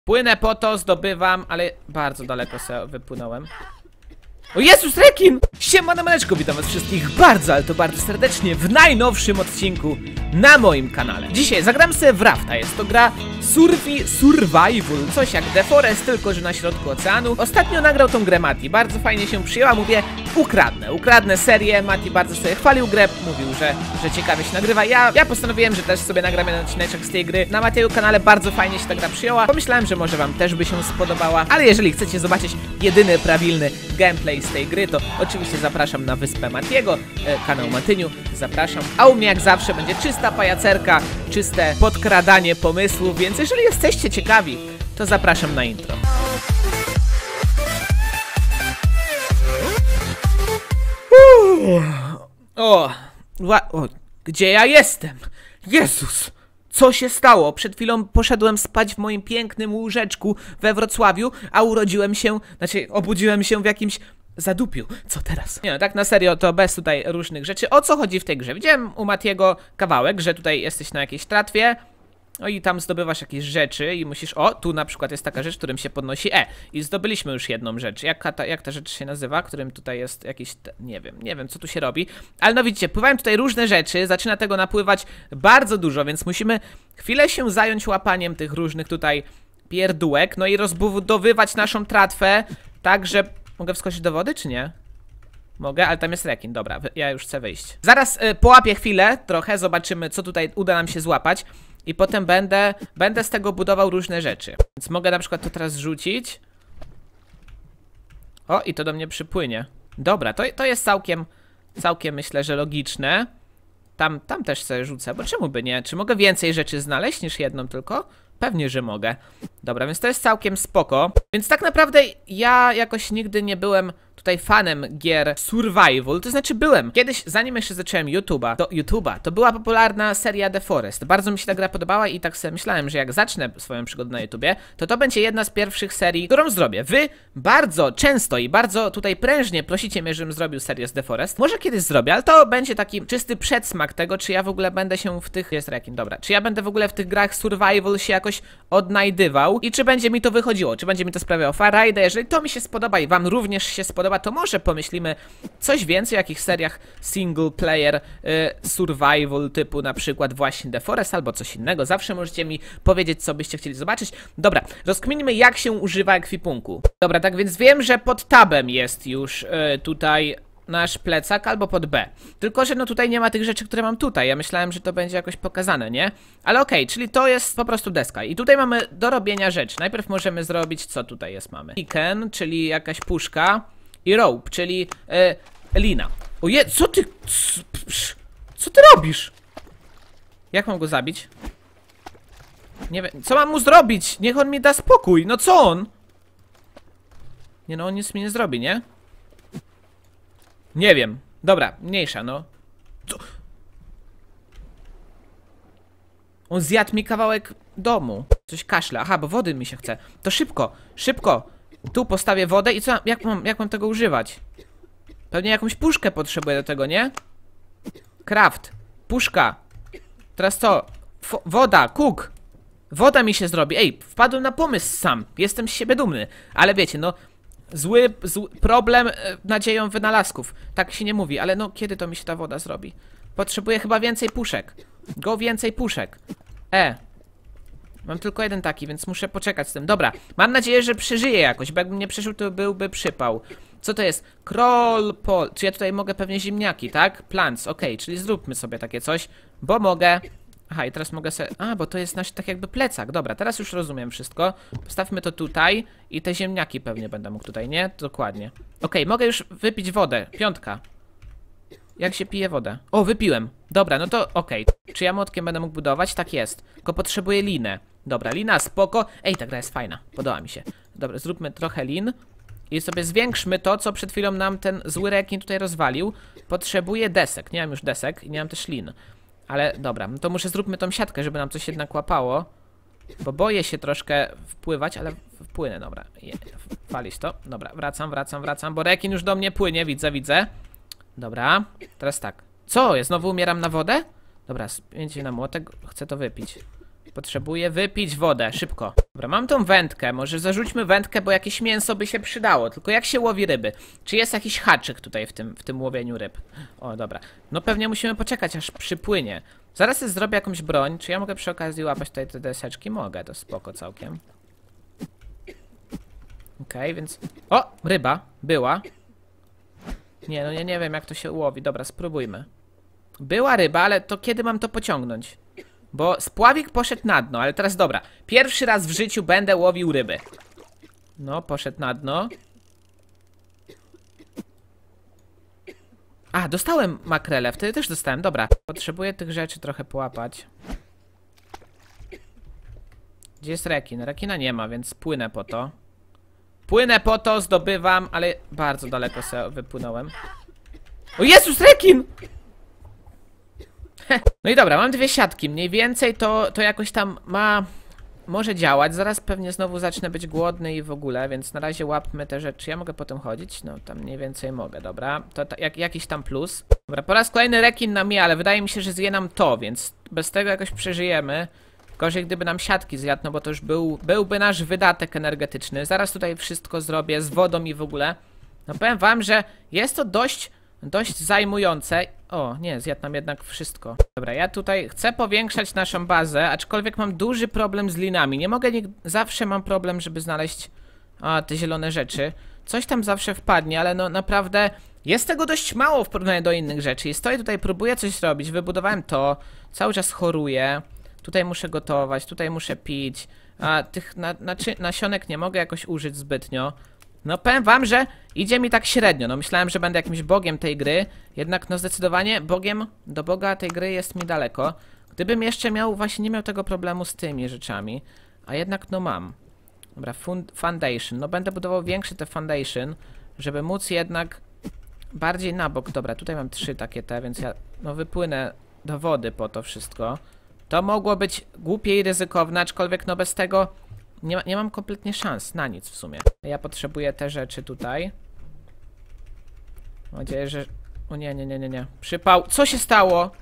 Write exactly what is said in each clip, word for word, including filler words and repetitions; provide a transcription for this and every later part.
Płynę po to, zdobywam, ale bardzo daleko sobie wypłynąłem. O Jezus, rekin! Siema na maneczko, witam was wszystkich bardzo, ale to bardzo serdecznie w najnowszym odcinku na moim kanale. Dzisiaj zagram sobie w Rafta, jest to gra Survi Survival, coś jak The Forest, tylko że na środku oceanu. Ostatnio nagrał tą grę Mati, bardzo fajnie się przyjęła, mówię, ukradnę, ukradnę serię, Mati bardzo sobie chwalił grę, mówił, że, że ciekawie się nagrywa. Ja, ja postanowiłem, że też sobie nagram jeden odcineczek z tej gry. Na Matiego kanale bardzo fajnie się ta gra przyjęła, pomyślałem, że może wam też by się spodobała, ale jeżeli chcecie zobaczyć jedyny, prawilny gameplay z tej gry, to oczywiście zapraszam na wyspę Matiego, e, kanał Matyniu, zapraszam. A u mnie jak zawsze będzie czysta pajacerka, czyste podkradanie pomysłów, więc jeżeli jesteście ciekawi, to zapraszam na intro. Uuu. O, o, gdzie ja jestem? Jezus! Co się stało? Przed chwilą poszedłem spać w moim pięknym łóżeczku we Wrocławiu, a urodziłem się, znaczy obudziłem się w jakimś zadupiu. Co teraz? Nie no, tak na serio, to bez tutaj różnych rzeczy. O co chodzi w tej grze? Widziałem u Matiego kawałek, że tutaj jesteś na jakiejś tratwie, no i tam zdobywasz jakieś rzeczy i musisz... O, tu na przykład jest taka rzecz, którym się podnosi E. I zdobyliśmy już jedną rzecz. Jak ta, jak ta rzecz się nazywa? Którym tutaj jest jakiś... Nie wiem, nie wiem co tu się robi. Ale no widzicie, pływają tutaj różne rzeczy, zaczyna tego napływać bardzo dużo, więc musimy chwilę się zająć łapaniem tych różnych tutaj pierdółek, no i rozbudowywać naszą tratwę, tak, że... Mogę wskoczyć do wody, czy nie? Mogę, ale tam jest rekin, dobra, ja już chcę wyjść. Zaraz y, połapię chwilę, trochę, zobaczymy, co tutaj uda nam się złapać. I potem będę, będę z tego budował różne rzeczy. Więc mogę na przykład to teraz rzucić. O, i to do mnie przypłynie. Dobra, to, to jest całkiem, całkiem myślę, że logiczne. Tam, tam też sobie rzucę, bo czemu by nie? Czy mogę więcej rzeczy znaleźć niż jedną tylko? Pewnie, że mogę. Dobra, więc to jest całkiem spoko. Więc tak naprawdę ja jakoś nigdy nie byłem tutaj fanem gier survival, to znaczy byłem. Kiedyś, zanim jeszcze zacząłem YouTube'a, to YouTube'a, to była popularna seria The Forest. Bardzo mi się ta gra podobała i tak sobie myślałem, że jak zacznę swoją przygodę na YouTubie, to to będzie jedna z pierwszych serii, którą zrobię. Wy bardzo często i bardzo tutaj prężnie prosicie mnie, żebym zrobił serię z The Forest. Może kiedyś zrobię, ale to będzie taki czysty przedsmak tego, czy ja w ogóle będę się w tych... Jest rekin, dobra. Czy ja będę w ogóle w tych grach survival się jakoś odnajdywał i czy będzie mi to wychodziło, czy będzie mi to sprawiało frajdę. Jeżeli to mi się spodoba i wam również się spodoba, to może pomyślimy coś więcej o jakichś seriach single player y, survival typu na przykład właśnie The Forest albo coś innego. Zawsze możecie mi powiedzieć, co byście chcieli zobaczyć. Dobra, rozkminimy, jak się używa ekwipunku. Dobra, tak więc wiem, że pod tabem jest już y, tutaj nasz plecak albo pod B. Tylko że no tutaj nie ma tych rzeczy, które mam tutaj. Ja myślałem, że to będzie jakoś pokazane, nie? Ale okej, okay, czyli to jest po prostu deska. I tutaj mamy do robienia rzeczy. Najpierw możemy zrobić, co tutaj jest mamy. Chicken, czyli jakaś puszka. I rope, czyli e, lina. Oje, co ty... Co ty robisz? Jak mam go zabić? Nie wiem, co mam mu zrobić? Niech on mi da spokój, no co on? Nie no, on nic mi nie zrobi, nie? Nie wiem, dobra, mniejsza, no. Co? On zjadł mi kawałek domu. Coś kaszle, aha, bo wody mi się chce. To szybko, szybko. Tu postawię wodę i co, jak mam, jak mam tego używać? Pewnie jakąś puszkę potrzebuję do tego, nie? Craft, puszka. Teraz co? F woda, cook. Woda mi się zrobi. Ej, wpadłem na pomysł sam. Jestem z siebie dumny. Ale wiecie, no Zły, zły problem e, nadzieją wynalazków. Tak się nie mówi, ale no kiedy to mi się ta woda zrobi? Potrzebuję chyba więcej puszek. Go więcej puszek. E. Mam tylko jeden taki, więc muszę poczekać z tym. Dobra, mam nadzieję, że przeżyję jakoś, bo jakbym nie przeżył, to byłby przypał. Co to jest? Kroll pol. Czy ja tutaj mogę pewnie ziemniaki, tak? Plants, okej, okay, czyli zróbmy sobie takie coś, bo mogę. Aha, i teraz mogę sobie... A, bo to jest nasz tak jakby plecak. Dobra, teraz już rozumiem wszystko. Postawmy to tutaj i te ziemniaki pewnie będę mógł tutaj, nie? Dokładnie. Okej, okay, mogę już wypić wodę. Piątka. Jak się pije wodę? O, wypiłem. Dobra, no to okej. Okay. Czy ja młotkiem będę mógł budować? Tak jest. Tylko potrzebuję linę. Dobra, lina, spoko. Ej, ta gra jest fajna. Podoba mi się. Dobra, zróbmy trochę lin. I sobie zwiększmy to, co przed chwilą nam ten zły rekin tutaj rozwalił. Potrzebuję desek. Nie mam już desek i nie mam też lin. Ale dobra, no to muszę zróbmy tą siatkę, żeby nam coś jednak łapało. Bo boję się troszkę wpływać, ale wpłynę, dobra. Walić to. Dobra, wracam, wracam, wracam, bo rekin już do mnie płynie, widzę, widzę. Dobra, teraz tak. Co? Ja znowu umieram na wodę? Dobra, spięcie na młotek, chcę to wypić. Potrzebuję wypić wodę, szybko. Dobra, mam tą wędkę, może zarzućmy wędkę, bo jakieś mięso by się przydało. Tylko jak się łowi ryby? Czy jest jakiś haczyk tutaj w tym, w tym łowieniu ryb? O, dobra. No pewnie musimy poczekać, aż przypłynie. Zaraz sobie zrobię jakąś broń. Czy ja mogę przy okazji łapać tutaj te deseczki? Mogę, to spoko całkiem. Okej, okay, więc... O! Ryba. Była. Nie, no ja nie wiem jak to się łowi. Dobra, spróbujmy. Była ryba, ale to kiedy mam to pociągnąć? Bo spławik poszedł na dno, ale teraz dobra. Pierwszy raz w życiu będę łowił ryby. No, poszedł na dno. A, dostałem makrelę, wtedy też dostałem, dobra. Potrzebuję tych rzeczy trochę połapać. Gdzie jest rekin? Rekina nie ma, więc płynę po to. Płynę po to, zdobywam, ale bardzo daleko sobie wypłynąłem. O Jezus, rekin! No i dobra, mam dwie siatki, mniej więcej to, to jakoś tam ma... Może działać, zaraz pewnie znowu zacznę być głodny i w ogóle, więc na razie łapmy te rzeczy. Ja mogę potem chodzić? No tam mniej więcej mogę, dobra. To, to jak, jakiś tam plus. Dobra, po raz kolejny rekin nam je, ale wydaje mi się, że zje nam to, więc bez tego jakoś przeżyjemy. Gorzej gdyby nam siatki zjadł, no bo to już był, byłby nasz wydatek energetyczny. Zaraz tutaj wszystko zrobię z wodą i w ogóle. No powiem wam, że jest to dość... Dość zajmujące. O, nie, zjadł nam jednak wszystko. Dobra, ja tutaj chcę powiększać naszą bazę, aczkolwiek mam duży problem z linami. Nie mogę, nie... zawsze mam problem, żeby znaleźć a, te zielone rzeczy. Coś tam zawsze wpadnie, ale no naprawdę jest tego dość mało w porównaniu do innych rzeczy. I stoję tutaj, próbuję coś robić, wybudowałem to, cały czas choruję. Tutaj muszę gotować, tutaj muszę pić. A tych na, na, nasionek nie mogę jakoś użyć zbytnio. No powiem wam, że idzie mi tak średnio, no myślałem, że będę jakimś bogiem tej gry, jednak no zdecydowanie bogiem, do boga tej gry jest mi daleko. Gdybym jeszcze miał, właśnie nie miał tego problemu z tymi rzeczami, a jednak no mam. Dobra, fund, foundation, no będę budował większy te foundation, żeby móc jednak bardziej na bok. Dobra, tutaj mam trzy takie te, więc ja no wypłynę do wody po to wszystko. To mogło być głupie i ryzykowne, aczkolwiek no bez tego... Nie, ma, nie mam kompletnie szans na nic w sumie. Ja potrzebuję te rzeczy tutaj. Mam nadzieję, że... O nie, nie, nie, nie, nie. Przypał. Co się stało?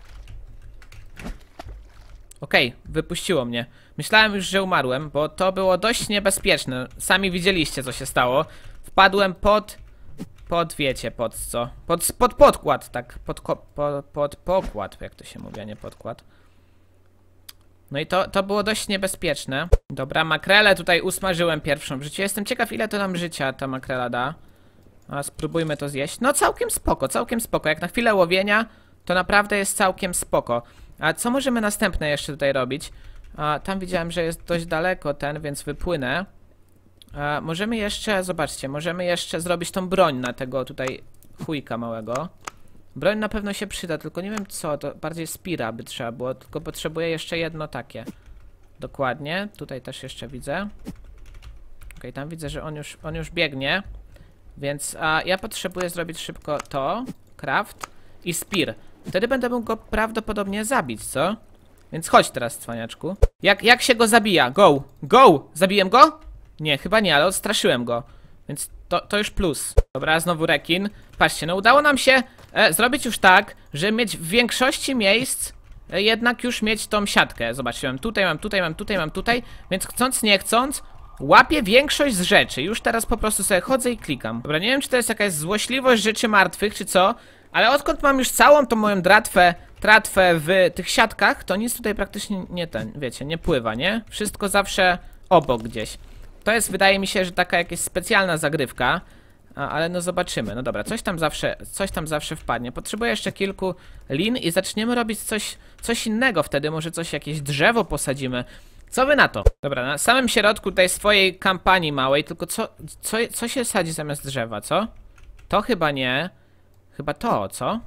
Okej, okay, wypuściło mnie. Myślałem już, że umarłem, bo to było dość niebezpieczne. Sami widzieliście, co się stało. Wpadłem pod... Pod, wiecie, pod co? Pod, pod podkład, tak. Pod, pod, pod pokład, jak to się mówi, a nie podkład. No i to, to było dość niebezpieczne. Dobra, makrelę tutaj usmażyłem pierwszą w życiu. Jestem ciekaw, ile to nam życia ta makrela da. A spróbujmy to zjeść. No całkiem spoko, całkiem spoko. Jak na chwilę łowienia, to naprawdę jest całkiem spoko. A co możemy następne jeszcze tutaj robić? A, tam widziałem, że jest dość daleko ten, więc wypłynę. A, możemy jeszcze, zobaczcie, możemy jeszcze zrobić tą broń na tego tutaj chujka małego. Broń na pewno się przyda, tylko nie wiem co, to bardziej spira by trzeba było, tylko potrzebuję jeszcze jedno takie. Dokładnie, tutaj też jeszcze widzę. Ok, tam widzę, że on już, on już biegnie. Więc a, ja potrzebuję zrobić szybko to, craft i spear. Wtedy będę mógł go prawdopodobnie zabić, co? Więc chodź teraz, cwaniaczku. Jak, jak się go zabija? Go! Go! Zabiłem go? Nie, chyba nie, ale odstraszyłem go. Więc to, to już plus. Dobra, znowu rekin. Patrzcie, no udało nam się e, zrobić już tak, że mieć w większości miejsc e, jednak już mieć tą siatkę. Zobaczcie, mam tutaj, mam tutaj, mam tutaj, mam tutaj. Więc chcąc, nie chcąc, łapię większość z rzeczy. Już teraz po prostu sobie chodzę i klikam. Dobra, nie wiem, czy to jest jakaś złośliwość rzeczy martwych, czy co, ale odkąd mam już całą tą moją dratwę, tratwę w tych siatkach, to nic tutaj praktycznie nie ten, wiecie, nie pływa, nie? Wszystko zawsze obok gdzieś. To jest, wydaje mi się, że taka jakaś specjalna zagrywka, a, ale no zobaczymy. No dobra, coś tam zawsze, coś tam zawsze wpadnie. Potrzebuję jeszcze kilku lin i zaczniemy robić coś, coś innego wtedy. Może coś, jakieś drzewo posadzimy. Co wy na to? Dobra, na samym środku tej swojej kampanii małej, tylko co, co, co się sadzi zamiast drzewa, co? To chyba nie. Chyba to, co?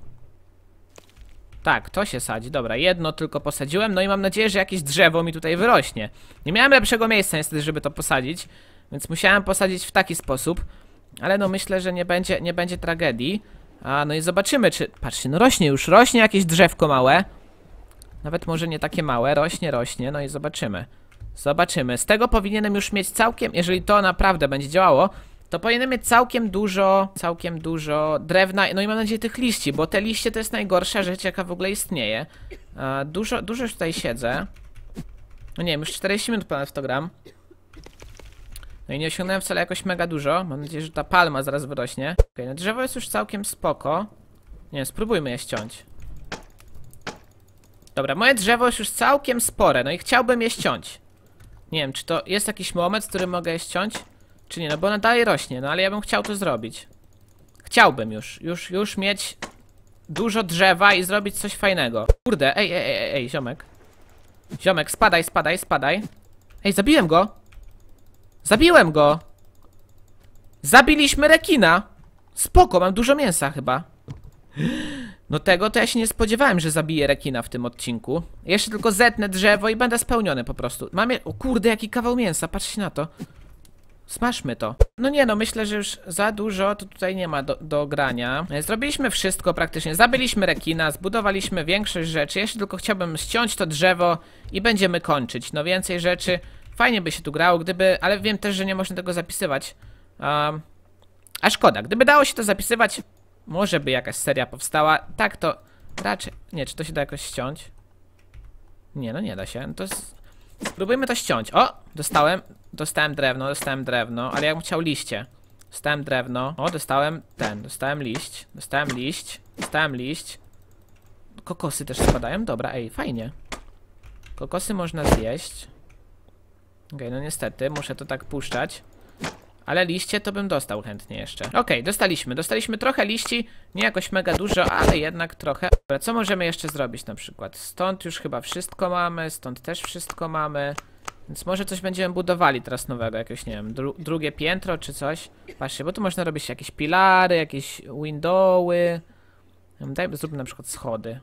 Tak, to się sadzi. Dobra, jedno tylko posadziłem, no i mam nadzieję, że jakieś drzewo mi tutaj wyrośnie. Nie miałem lepszego miejsca niestety, żeby to posadzić, więc musiałem posadzić w taki sposób. Ale no myślę, że nie będzie, nie będzie tragedii. A no i zobaczymy, czy... Patrzcie, no rośnie już, rośnie jakieś drzewko małe. Nawet może nie takie małe, rośnie, rośnie, no i zobaczymy. Zobaczymy. Z tego powinienem już mieć całkiem, jeżeli to naprawdę będzie działało, to powinienem mieć całkiem dużo, całkiem dużo drewna, no i mam nadzieję tych liści, bo te liście to jest najgorsza rzecz, jaka w ogóle istnieje. E, dużo, dużo już tutaj siedzę. No nie wiem, już czterdzieści minut ponad w to gram. No i nie osiągnąłem wcale jakoś mega dużo. Mam nadzieję, że ta palma zaraz wyrośnie. Okej, okay, no drzewo jest już całkiem spoko. Nie wiem, spróbujmy je ściąć. Dobra, moje drzewo jest już całkiem spore, no i chciałbym je ściąć. Nie wiem, czy to jest jakiś moment, w którym mogę je ściąć, czy nie, no bo ona dalej rośnie, no ale ja bym chciał to zrobić. Chciałbym już, już, już mieć dużo drzewa i zrobić coś fajnego. Kurde, ej, ej, ej, ej, ziomek. Ziomek, spadaj, spadaj, spadaj. Ej, zabiłem go. Zabiłem go. Zabiliśmy rekina. Spoko, mam dużo mięsa chyba. No tego to ja się nie spodziewałem, że zabiję rekina w tym odcinku. Jeszcze tylko zetnę drzewo i będę spełniony po prostu. Mam je... O kurde, jaki kawał mięsa, patrzcie na to. Smaszmy to. No nie no, myślę, że już za dużo to tutaj nie ma do, do grania. Zrobiliśmy wszystko praktycznie. Zabiliśmy rekina, zbudowaliśmy większość rzeczy. Jeszcze tylko chciałbym ściąć to drzewo i będziemy kończyć. No więcej rzeczy. Fajnie by się tu grało, gdyby... Ale wiem też, że nie można tego zapisywać. Um, a szkoda, gdyby dało się to zapisywać... Może by jakaś seria powstała. Tak to raczej... Nie, czy to się da jakoś ściąć? Nie, no nie da się. No to jest... Spróbujmy to ściąć. O! Dostałem... Dostałem drewno, dostałem drewno. Ale ja bym chciał liście. Dostałem drewno. O, dostałem ten. Dostałem liść. Dostałem liść. Dostałem liść. Kokosy też spadają. Dobra, ej, fajnie. Kokosy można zjeść. Okej, okay, no niestety. Muszę to tak puszczać. Ale liście to bym dostał chętnie jeszcze. Okej, okay, dostaliśmy. Dostaliśmy trochę liści. Nie jakoś mega dużo, ale jednak trochę. Dobra, co możemy jeszcze zrobić na przykład? Stąd już chyba wszystko mamy. Stąd też wszystko mamy. Więc może coś będziemy budowali teraz nowego. Jakieś, nie wiem, dru drugie piętro czy coś. Patrzcie, bo tu można robić jakieś pilary, jakieś windowy. Dajmy, zróbmy na przykład schody.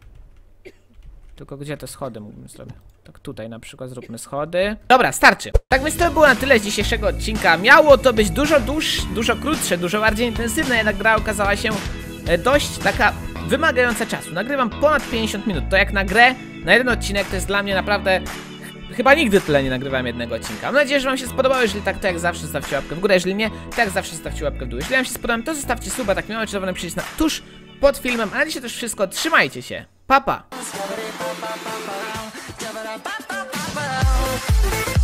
Tylko gdzie te schody mógłbym zrobić? Tak tutaj na przykład zróbmy schody. Dobra, starczy. Tak więc to było na tyle z dzisiejszego odcinka. Miało to być dużo dłuższe, dużo krótsze, dużo bardziej intensywne, jednak gra okazała się dość taka wymagająca czasu. Nagrywam ponad pięćdziesiąt minut. To jak na grę, na jeden odcinek to jest dla mnie naprawdę... Chyba nigdy tyle nie nagrywałem jednego odcinka. Mam nadzieję, że wam się spodobało. Jeżeli tak, to jak zawsze zostawcie łapkę w górę. Jeżeli nie, to jak zawsze zostawcie łapkę w dół. Jeżeli wam się spodobało, to zostawcie suba, tak miało czerwony przycisk na tuż pod filmem. A na dzisiaj to już wszystko. Trzymajcie się. Pa, pa.